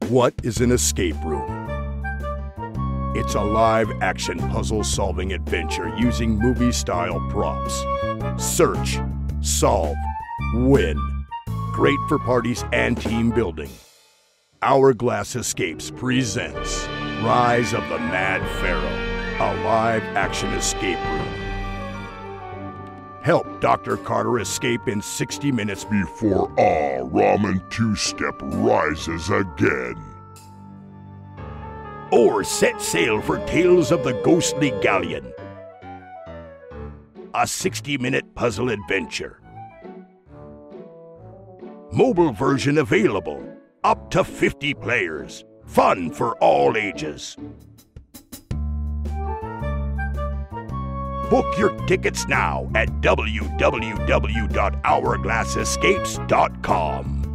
What is an escape room? It's a live-action puzzle-solving adventure using movie-style props. Search, solve, win. Great for parties and team building. Hourglass Escapes presents Rise of the Mad Pharaoh, a live-action escape room. Help Dr. Carter escape in 60 minutes before Ramen Two-Step rises again. Or set sail for Tales of the Ghostly Galleon, a 60-minute puzzle adventure. Mobile version available. Up to 50 players. Fun for all ages. Book your tickets now at www.hourglassescapes.com.